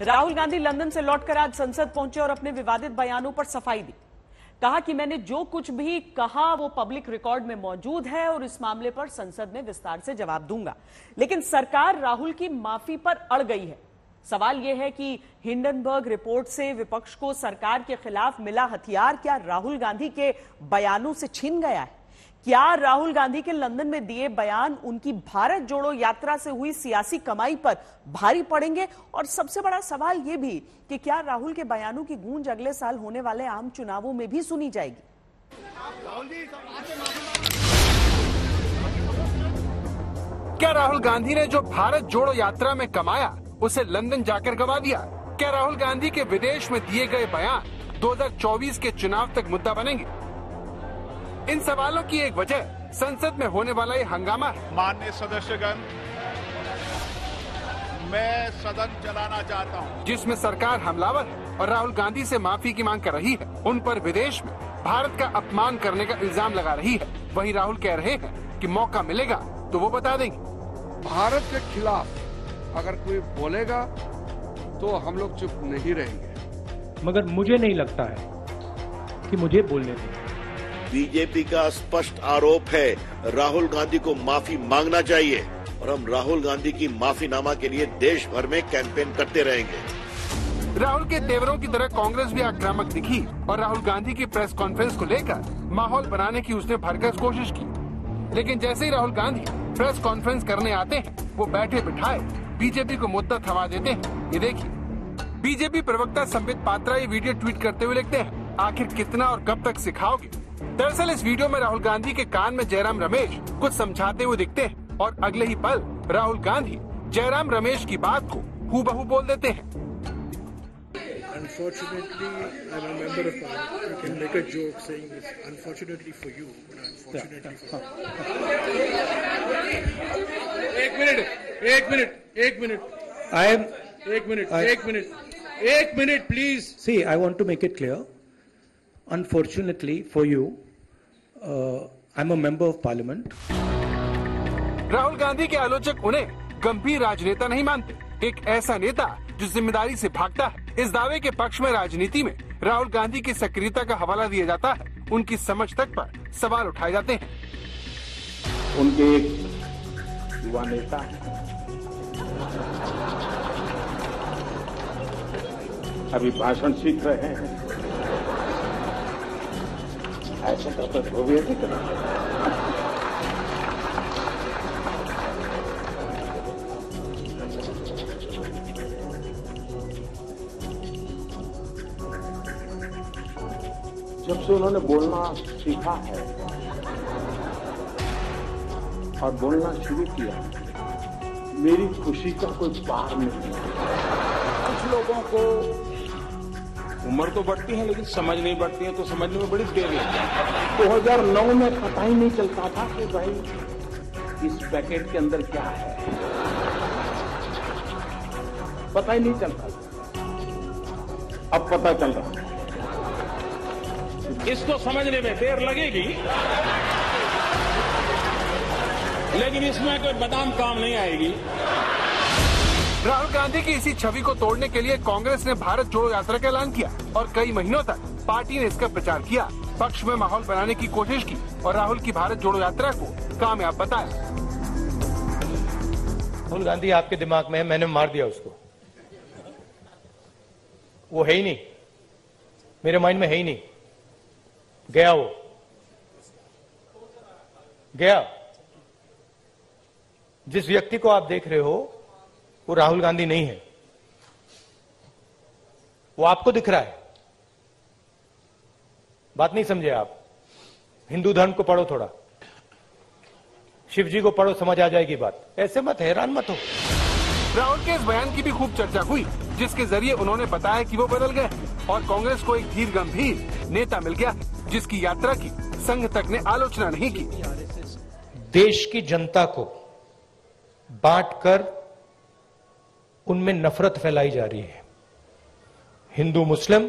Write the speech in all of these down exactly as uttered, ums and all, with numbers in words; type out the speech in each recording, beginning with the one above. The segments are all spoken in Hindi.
राहुल गांधी लंदन से लौटकर आज संसद पहुंचे और अपने विवादित बयानों पर सफाई दी। कहा कि मैंने जो कुछ भी कहा वो पब्लिक रिकॉर्ड में मौजूद है और इस मामले पर संसद में विस्तार से जवाब दूंगा। लेकिन सरकार राहुल की माफी पर अड़ गई है। सवाल यह है कि हिंडनबर्ग रिपोर्ट से विपक्ष को सरकार के खिलाफ मिला हथियार क्या राहुल गांधी के बयानों से छिन गया है? क्या राहुल गांधी के लंदन में दिए बयान उनकी भारत जोड़ो यात्रा से हुई सियासी कमाई पर भारी पड़ेंगे? और सबसे बड़ा सवाल यह भी कि क्या राहुल के बयानों की गूंज अगले साल होने वाले आम चुनावों में भी सुनी जाएगी? क्या राहुल गांधी ने जो भारत जोड़ो यात्रा में कमाया उसे लंदन जाकर गवा दिया? क्या राहुल गांधी के विदेश में दिए गए बयान दो हज़ार चौबीस के चुनाव तक मुद्दा बनेंगे? इन सवालों की एक वजह संसद में होने वाला ये हंगामा है। माननीय सदस्यगण, मैं सदन चलाना चाहता हूं, जिसमें सरकार हमलावर है और राहुल गांधी से माफी की मांग कर रही है। उन पर विदेश में भारत का अपमान करने का इल्जाम लगा रही है। वहीं राहुल कह रहे हैं कि मौका मिलेगा तो वो बता देंगे। भारत के खिलाफ अगर कोई बोलेगा तो हम लोग चुप नहीं रहेंगे, मगर मुझे नहीं लगता है कि मुझे बोलने दें। बीजेपी का स्पष्ट आरोप है राहुल गांधी को माफी मांगना चाहिए और हम राहुल गांधी की माफीनामा के लिए देश भर में कैंपेन करते रहेंगे। राहुल के तेवरों की तरह कांग्रेस भी आक्रामक दिखी और राहुल गांधी की प्रेस कॉन्फ्रेंस को लेकर माहौल बनाने की उसने भरकस कोशिश की। लेकिन जैसे ही राहुल गांधी प्रेस कॉन्फ्रेंस करने आते हैं वो बैठे बिठाए बीजेपी को मुद्दा थमा देते हैं। ये देखिए, बीजेपी प्रवक्ता संबित पात्रा ये वीडियो ट्वीट करते हुए लिखते हैं, आखिर कितना और कब तक सिखाओगे? दरअसल इस वीडियो में राहुल गांधी के कान में जयराम रमेश कुछ समझाते हुए दिखते हैं और अगले ही पल राहुल गांधी जयराम रमेश की बात को हूबहू बोल देते हैं। Unfortunately, I'm a member of Parliament. You can make a joke saying this. Unfortunately for you, but unfortunately for me. एक मिनट, एक मिनट, एक मिनट. I am. एक मिनट, I, एक मिनट, एक minute, please. See, I want to make it clear. Unfortunately for you, uh, I'm a member of Parliament. Rahul Gandhi के आलोचक उन्हें गंभीर राजनेता नहीं मानते, एक ऐसा नेता जो जिम्मेदारी से भागता है। इस दावे के पक्ष में राजनीति में राहुल गांधी की सक्रियता का हवाला दिया जाता है। उनकी समझ तक पर सवाल उठाए जाते हैं। उनके एक युवा नेता अभी भाषण सीख रहे हैं, ऐसा तो हो गया नहीं करना। जब से उन्होंने बोलना सीखा है और बोलना शुरू किया, मेरी खुशी का कोई पार नहीं। कुछ लोगों को उम्र तो बढ़ती है लेकिन समझ नहीं बढ़ती है, तो समझने में बड़ी देर लगती है। दो हज़ार नौ में पता ही नहीं चलता था कि भाई इस पैकेट के अंदर क्या है, पता ही नहीं चलता था। अब पता चल रहा है। इसको समझने में देर लगेगी, लेकिन इसमें कोई बादाम काम नहीं आएगी। राहुल गांधी की इसी छवि को तोड़ने के लिए कांग्रेस ने भारत जोड़ो यात्रा का ऐलान किया और कई महीनों तक पार्टी ने इसका प्रचार किया, पक्ष में माहौल बनाने की कोशिश की और राहुल की भारत जोड़ो यात्रा को कामयाब बताया। राहुल गांधी आपके दिमाग में है, मैंने मार दिया उसको, वो है ही नहीं, मेरे माइंड में है ही नहीं, गया वो गया। जिस व्यक्ति को आप देख रहे हो वो राहुल गांधी नहीं है, वो आपको दिख रहा है। बात नहीं समझे आप? हिंदू धर्म को पढ़ो, थोड़ा शिव जी को पढ़ो, समझ आ जाएगी बात। ऐसे मत हैरान मत हो। राहुल के इस बयान की भी खूब चर्चा हुई, जिसके जरिए उन्होंने बताया कि वो बदल गए और कांग्रेस को एक धीर गंभीर नेता मिल गया, जिसकी यात्रा की संघ तक ने आलोचना नहीं की। देश की जनता को बांटकर उनमें नफरत फैलाई जा रही है। हिंदू मुस्लिम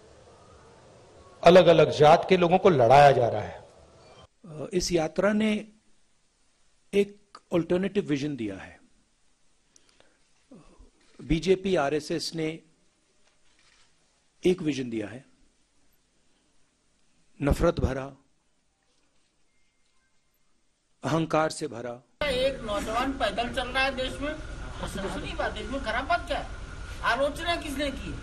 अलग अलग जात के लोगों को लड़ाया जा रहा है। इस यात्रा ने एक ऑल्टरनेटिव विजन दिया है। बीजेपी आरएसएस ने एक विजन दिया है, नफरत भरा, अहंकार से भरा। एक नौजवान पैदल चल रहा है देश में, प्रशंसनीय बात, देश में खराब बात क्या है? आलोचना किसने की?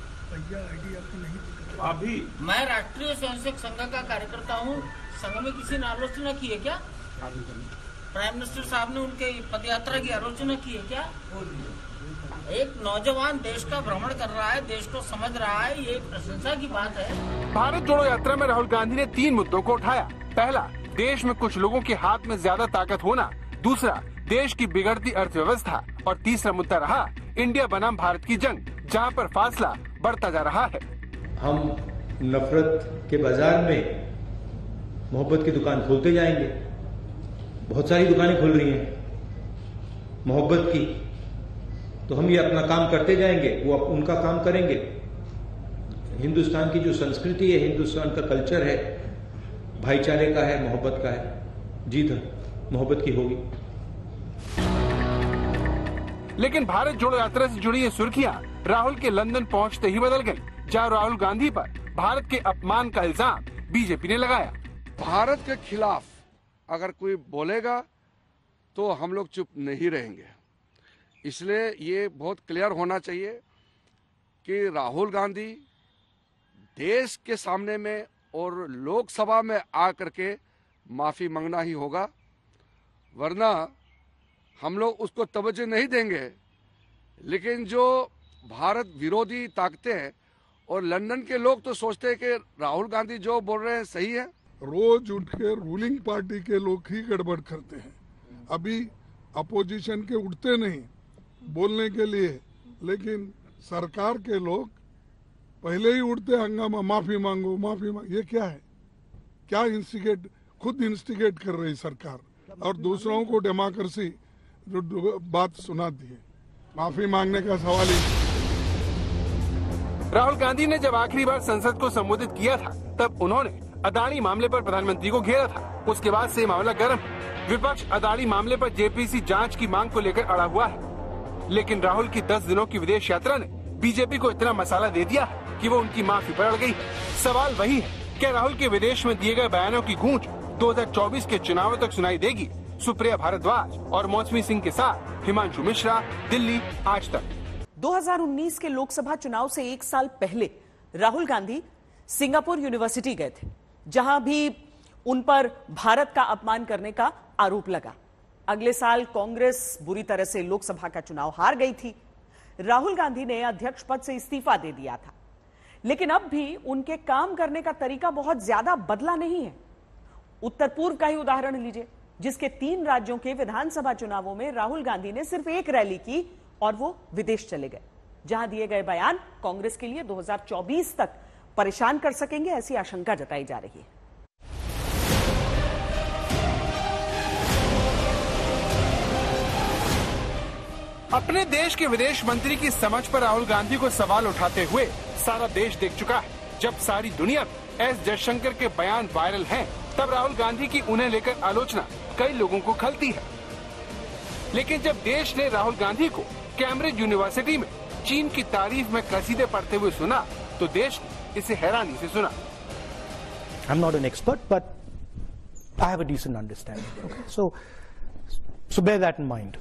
अभी मैं राष्ट्रीय स्वयंसेवक संघ का कार्यकर्ता हूँ, संघ में किसी ने आलोचना की है क्या? प्राइम मिनिस्टर साहब ने उनके पदयात्रा की आलोचना की है क्या? एक नौजवान देश का भ्रमण कर रहा है, देश को समझ रहा है, ये प्रशंसा की बात है। भारत जोड़ो यात्रा में राहुल गांधी ने तीन मुद्दों को उठाया। पहला, देश में कुछ लोगों के हाथ में ज्यादा ताकत होना। दूसरा, देश की बिगड़ती अर्थव्यवस्था। और तीसरा मुद्दा रहा इंडिया बनाम भारत की जंग, जहां पर फासला बढ़ता जा रहा है। हम नफरत के बाजार में मोहब्बत की दुकान खोलते जाएंगे। बहुत सारी दुकानें खुल रही हैं मोहब्बत की, तो हम ये अपना काम करते जाएंगे, वो उनका काम करेंगे। हिंदुस्तान की जो संस्कृति है, हिंदुस्तान का कल्चर है, भाईचारे का है, मोहब्बत का है। जीत मोहब्बत की होगी। लेकिन भारत जोड़ो यात्रा से जुड़ी ये सुर्खियां राहुल के लंदन पहुंचते ही बदल गई, जहां राहुल गांधी पर भारत के अपमान का इल्जाम बीजेपी ने लगाया। भारत के खिलाफ अगर कोई बोलेगा तो हम लोग चुप नहीं रहेंगे। इसलिए ये बहुत क्लियर होना चाहिए कि राहुल गांधी देश के सामने में और लोकसभा में आ करके माफी मांगना ही होगा, वरना हम लोग उसको तवज्जो नहीं देंगे। लेकिन जो भारत विरोधी ताकतें हैं और लंदन के लोग तो सोचते हैं कि राहुल गांधी जो बोल रहे हैं सही है। रोज उठ के रूलिंग पार्टी के लोग ही गड़बड़ करते हैं। अभी अपोजिशन के उठते नहीं बोलने के लिए, लेकिन सरकार के लोग पहले ही उठते हंगामा, माफी मांगो माफी मांगो। ये क्या है? क्या इंस्टिगेट, खुद इंस्टिगेट कर रही सरकार और दूसरों को डेमोक्रेसी जो बात सुनाती है। माफी मांगने का सवाल ही। राहुल गांधी ने जब आखिरी बार संसद को संबोधित किया था, तब उन्होंने अदानी मामले पर प्रधानमंत्री को घेरा था। उसके बाद से मामला गर्म है। विपक्ष अदानी मामले पर जेपीसी जांच की मांग को लेकर अड़ा हुआ है। लेकिन राहुल की दस दिनों की विदेश यात्रा ने बीजेपी को इतना मसाला दे दिया है कि वो उनकी माफी पर अड़ गई। सवाल वही है, क्या राहुल के विदेश में दिए गए बयानों की गूंज दो हज़ार चौबीस के चुनावों तक सुनाई देगी? सुप्रिया भारद्वाज और मौसमी सिंह के साथ हिमांशु मिश्रा, दिल्ली, आज तक। दो हज़ार उन्नीस के लोकसभा चुनाव से एक साल पहले राहुल गांधी सिंगापुर यूनिवर्सिटी गए थे, जहां भी उन पर भारत का अपमान करने का आरोप लगा। अगले साल कांग्रेस बुरी तरह से लोकसभा का चुनाव हार गई थी। राहुल गांधी ने अध्यक्ष पद से इस्तीफा दे दिया था, लेकिन अब भी उनके काम करने का तरीका बहुत ज्यादा बदला नहीं है। उत्तर पूर्व का ही उदाहरण लीजिए, जिसके तीन राज्यों के विधानसभा चुनावों में राहुल गांधी ने सिर्फ एक रैली की और वो विदेश चले गए, जहां दिए गए बयान कांग्रेस के लिए दो हज़ार चौबीस तक परेशान कर सकेंगे, ऐसी आशंका जताई जा रही है। अपने देश के विदेश मंत्री की समझ पर राहुल गांधी को सवाल उठाते हुए सारा देश देख चुका है। जब सारी दुनिया में एस जयशंकर के बयान वायरल हैं, तब राहुल गांधी की उन्हें लेकर आलोचना कई लोगों को खलती है। लेकिन जब देश ने राहुल गांधी को कैम्ब्रिज यूनिवर्सिटी में चीन की तारीफ में कसीदे पढ़ते हुए सुना, तो देश ने इसे हैरानी से सुना। I'm not an expert, but I have a decent understanding. Okay, so so bear that in mind.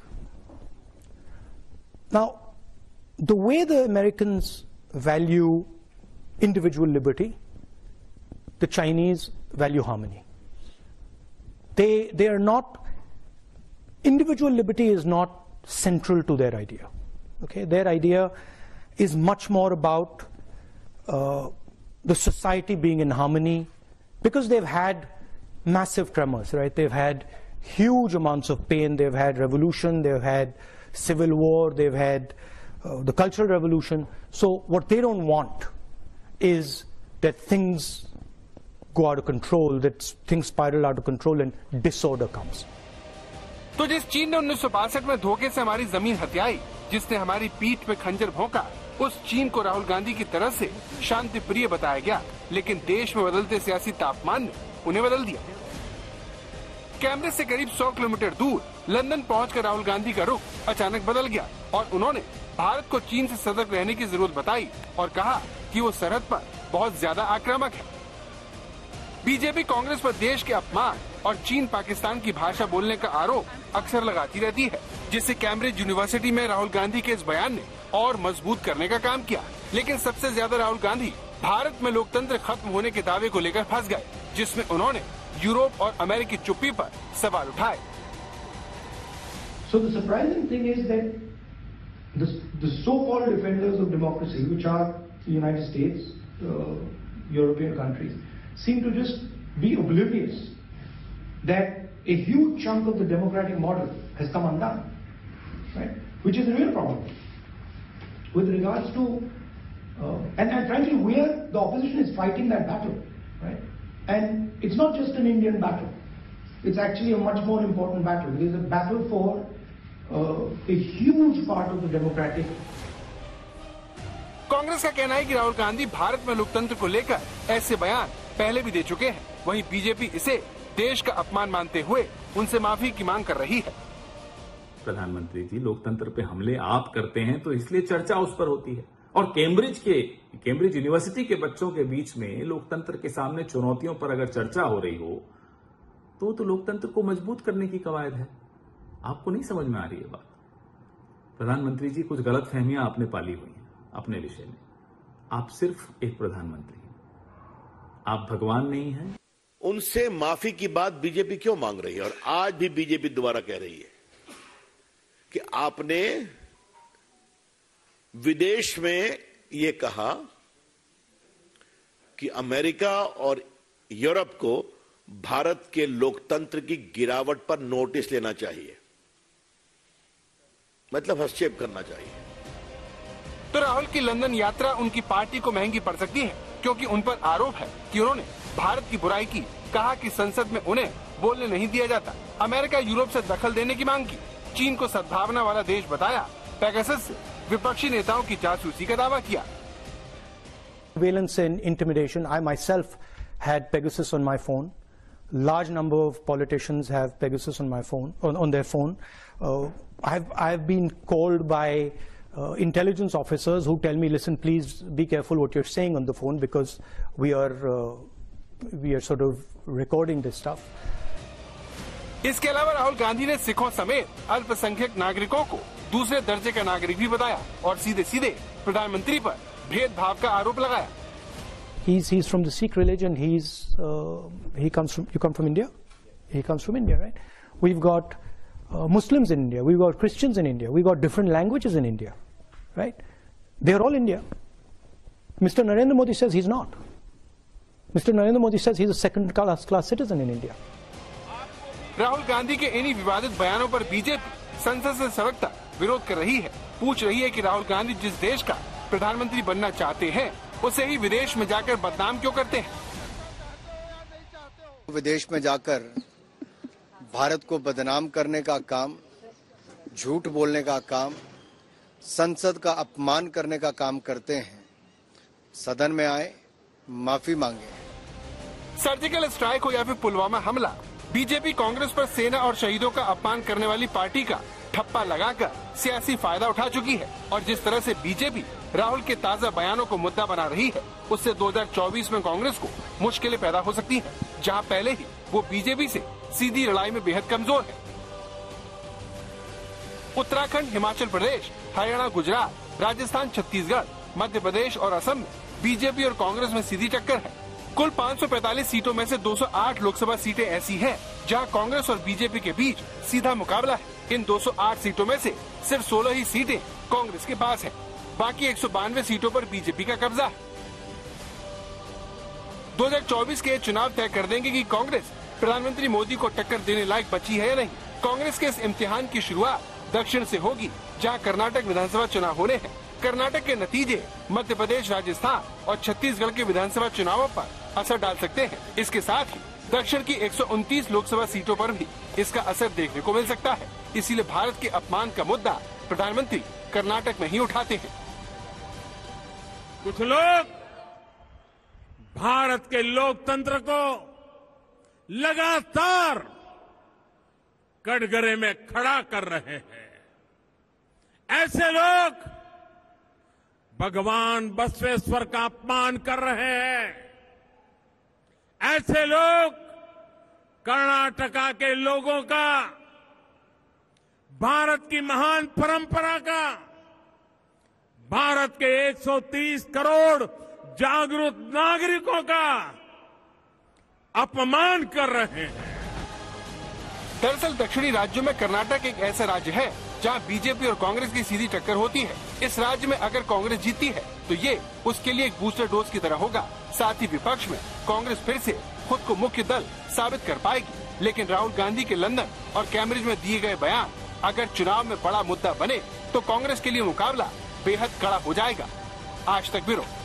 Now, the way the Americans value individual liberty, the Chinese value harmony. They they are not, individual liberty is not central to their idea. Okay, their idea is much more about uh, the society being in harmony, because they've had massive tremors, right? They've had huge amounts of pain. They've had revolution. They've had civil war. They've had uh, the Cultural Revolution. So what they don't want is that things go out of control, that things spiral out of control and disorder comes. तो जिस चीन ने उन्नीस सौ बासठ में धोखे से हमारी जमीन हथियाई, जिसने हमारी पीठ पे खंजर भोंका, उस चीन को राहुल गांधी की तरफ से शांति प्रिय बताया गया। लेकिन देश में बदलते सियासी तापमान ने उन्हें बदल दिया। कैम्ब्रिज से करीब सौ किलोमीटर दूर लंदन पहुंचकर राहुल गांधी का रुख अचानक बदल गया और उन्होंने भारत को चीन से सतर्क रहने की जरूरत बताई और कहा कि वो सरहद पर बहुत ज्यादा आक्रामक है। बीजेपी कांग्रेस पर देश के अपमान और चीन पाकिस्तान की भाषा बोलने का आरोप अक्सर लगाती रहती है, जिससे कैम्ब्रिज यूनिवर्सिटी में राहुल गांधी के इस बयान ने और मजबूत करने का काम किया। लेकिन सबसे ज्यादा राहुल गांधी भारत में लोकतंत्र खत्म होने के दावे को लेकर फंस गए, जिसमें उन्होंने यूरोप और अमेरिकी चुप्पी पर सवाल उठाए। So the surprising thing is that the, the so-called defenders of democracy, which are the United States, uh, European countries, seem to just be oblivious that a huge chunk of the democratic model has come undone, right? Which is a real problem. With regards to, uh, and, and frankly, we are, the opposition is fighting that battle, right? And it's not just an Indian battle. It's actually a much more important battle. It is a battle for uh, a huge part of the democratic. Congress का कहना है कि राहुल गांधी भारत में लोकतंत्र को लेकर ऐसे बयान पहले भी दे चुके हैं। वहीं बीजेपी इसे देश का अपमान मानते हुए उनसे माफी की मांग कर रही है। प्रधानमंत्री जी, लोकतंत्र पे हमले आप करते हैं तो इसलिए चर्चा उस पर होती है, और कैम्ब्रिज के कैम्ब्रिज यूनिवर्सिटी के बच्चों के बीच में लोकतंत्र के सामने चुनौतियों पर अगर चर्चा हो रही हो तो तो लोकतंत्र को मजबूत करने की कवायद है। आपको नहीं समझ में आ रही है बात? प्रधानमंत्री जी, कुछ गलतफहमियां आपने पाली हुई हैं अपने विषय में। आप सिर्फ एक प्रधानमंत्री हैं, आप भगवान नहीं हैं। उनसे माफी की बात बीजेपी क्यों मांग रही है? और आज भी बीजेपी दोबारा कह रही है कि आपने विदेश में ये कहा कि अमेरिका और यूरोप को भारत के लोकतंत्र की गिरावट पर नोटिस लेना चाहिए, मतलब हस्तक्षेप करना चाहिए। तो राहुल की लंदन यात्रा उनकी पार्टी को महंगी पड़ सकती है, क्योंकि उन पर आरोप है कि उन्होंने भारत की बुराई की, कहा कि संसद में उन्हें बोलने नहीं दिया जाता, अमेरिका यूरोप से दखल देने की मांग की, चीन को सद्भावना वाला देश बताया, पेगासस से विपक्षी नेताओं की जासूसी का दावा किया। Surveillance and intimidation. I myself had Pegasus on my phone. Large number of politicians have Pegasus on my phone, on, on their phone. Uh, I've I've been called by uh, intelligence officers who tell me, listen, please be careful what you're saying on the phone because we are uh, we are sort of recording this stuff. इसके अलावा राहुल गांधी ने सिखों समेत अल्पसंख्यक नागरिकों को दूसरे दर्जे का नागरिक भी बताया और सीधे सीधे प्रधानमंत्री पर भेदभाव का आरोप लगाया। He's he's from the Sikh religion. He's uh, he comes from you come from India. He comes from India, right? We've got uh, Muslims in India. We've got Christians in India. We've got different languages in India, right? They're all India. Mister Narendra Modi says he's not. Mister Narendra Modi says he's a second class class citizen in India. Rahul Gandhi के इन्हीं विवादित बयानों पर बीजेपी संसद से सड़क तक विरोध कर रही है। पूछ रही है कि राहुल गांधी जिस देश का प्रधानमंत्री बनना चाहते हैं उसे ही विदेश में जाकर बदनाम क्यों करते हैं? विदेश में जाकर भारत को बदनाम करने का काम, झूठ बोलने का काम, संसद का अपमान करने का काम करते हैं। सदन में आए, माफी मांगे। सर्जिकल स्ट्राइक हो या फिर पुलवामा हमला, बीजेपी कांग्रेस पर सेना और शहीदों का अपमान करने वाली पार्टी का ठप्पा लगाकर सियासी फायदा उठा चुकी है और जिस तरह से बीजेपी राहुल के ताजा बयानों को मुद्दा बना रही है, उससे दो हज़ार चौबीस में कांग्रेस को मुश्किलें पैदा हो सकती हैं, जहां पहले ही वो बीजेपी से सीधी लड़ाई में बेहद कमजोर है। उत्तराखंड, हिमाचल प्रदेश, हरियाणा, गुजरात, राजस्थान, छत्तीसगढ़, मध्य प्रदेश और असम में बीजेपी और कांग्रेस में सीधी टक्कर है। कुल पाँच सौ पैंतालीस सीटों में से दो सौ आठ लोकसभा सीटें ऐसी हैं जहां कांग्रेस और बीजेपी के बीच सीधा मुकाबला है। इन दो सौ आठ सीटों में से सिर्फ सोलह ही सीटें कांग्रेस के पास हैं। बाकी एक सौ बानवे सीटों पर बीजेपी का कब्जा है। दो हज़ार चौबीस के चुनाव तय कर देंगे कि कांग्रेस प्रधानमंत्री मोदी को टक्कर देने लायक बची है या नहीं। कांग्रेस के इस इम्तिहान की शुरुआत दक्षिण से होगी, जहां कर्नाटक विधानसभा चुनाव होने हैं। कर्नाटक के नतीजे मध्य प्रदेश, राजस्थान और छत्तीसगढ़ के विधानसभा चुनावों पर असर डाल सकते हैं। इसके साथ ही दक्षिण की एक सौ उनतीस लोकसभा सीटों पर भी इसका असर देखने को मिल सकता है। इसीलिए भारत के अपमान का मुद्दा प्रधानमंत्री कर्नाटक में ही उठाते हैं। कुछ लोग भारत के लोकतंत्र को लगातार कटघरे में खड़ा कर रहे हैं। ऐसे लोग भगवान बसवेश्वर का अपमान कर रहे हैं। ऐसे लोग कर्नाटका के लोगों का, भारत की महान परंपरा का, भारत के एक सौ तीस करोड़ जागरूक नागरिकों का अपमान कर रहे हैं। दरअसल दक्षिणी राज्यों में कर्नाटक एक ऐसा राज्य है जहां बीजेपी और कांग्रेस की सीधी टक्कर होती है। इस राज्य में अगर कांग्रेस जीतती है तो ये उसके लिए एक बूस्टर डोज की तरह होगा। साथ ही विपक्ष में कांग्रेस फिर से खुद को मुख्य दल साबित कर पाएगी। लेकिन राहुल गांधी के लंदन और कैम्ब्रिज में दिए गए बयान अगर चुनाव में बड़ा मुद्दा बने तो कांग्रेस के लिए मुकाबला बेहद कड़ा हो जाएगा। आज तक ब्यूरो।